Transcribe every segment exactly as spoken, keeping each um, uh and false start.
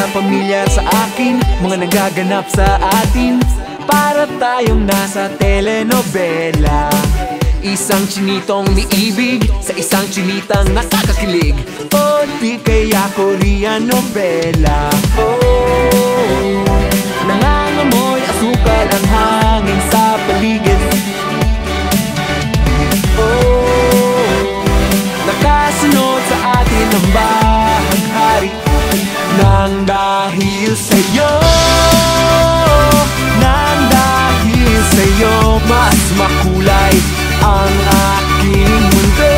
pamilyar sa akin, mga nagaganap sa atin, para tayong nasa telenovela. Isang chinitong umiibig sa isang chinitang nakakakilig, o di kaya Korean novela. Oh, nangangamoy asukal ang hangin sa paligid. Oh, nakasunod sa atin ang bahaghari. Nang dahil sa'yo, nang dahil sa'yo, mas makulay ang aking mundo.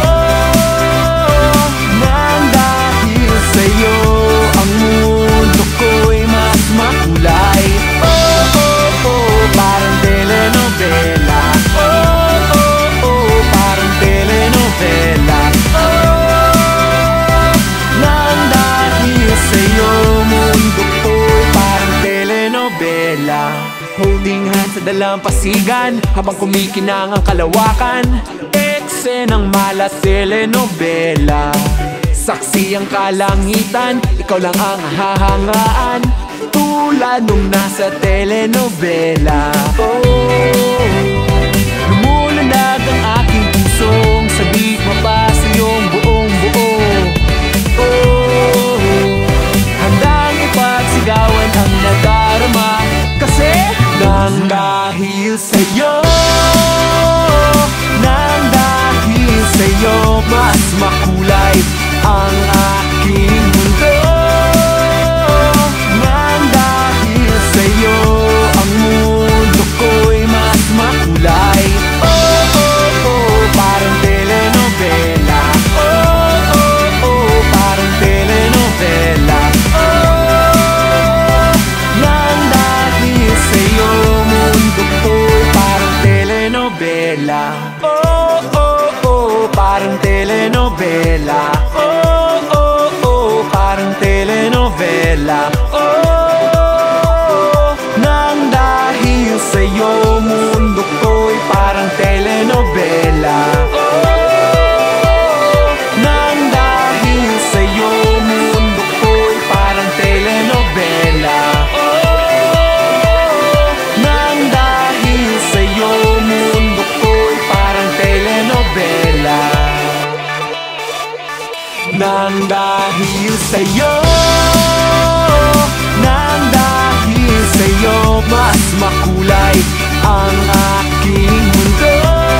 Nang dahil sa'yo, ang mundo ko'y mas makulay. Oh, oh, oh, parang telenovela. Oh, oh, oh, parang telenovela. Oh, nang dahil sa'yo, mundo ko'y parang telenovela. Holding hands sa dalampasigan habang kumikinang ang kalawakan, eksenang malas telenovela. Saksi ang kalangitan, ikaw lang ang hahangaan, tulad nung nasa telenovela. Oh, lumulanag ang aking pusong sabik mapasa iyong buong buo. Oh, handang ipagsigawan ang nadarama, kasi nang dahil sa'yo, nang dahil sa'yo, mas makulay ang aking mundo. Nang dahil sa'yo, ang mundo ko'y mas makulay. Oh, oh, oh, parang telenovela. Oh, oh, oh, parang telenovela. Oh, nang dahil sa'yo, mundo ko'y parang telenovela. Oh, oh, oh, parang telenovela. Oh, oh, oh, parang telenovela. Oh, nang dahil sa'yo, mundo ko'y parang telenovela. Oh, nang dahil sa'yo, mundo ko'y parang telenovela. Oh, nang dahil sa'yo, mundo ko'y parang telenovela. Nang dahil sa'yo, nang dahil sa'yo, mas makulay ang aking mundo.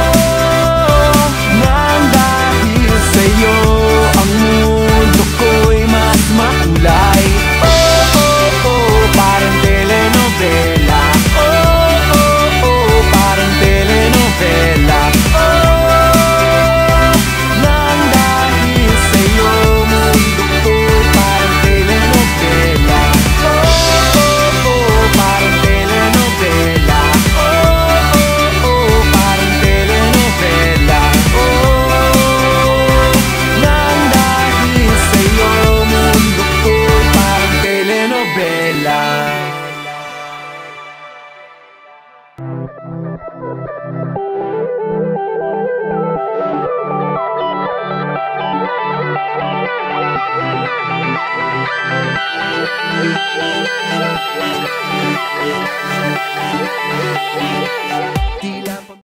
Nang dahil sa'yo, ang mundo ko'y mas makulay. Oh, oh, oh, parang telenovela. Oh, oh, oh, parang telenovela. Oh, nang dahil sa'yo, mundo ko'y parang telenovela. Oh, oh, oh, parang telenovela. Oh, oh, oh, parang telenovela. Oh, nang dahil sa'yo, mundo ko'y parang telenovela. Thank you.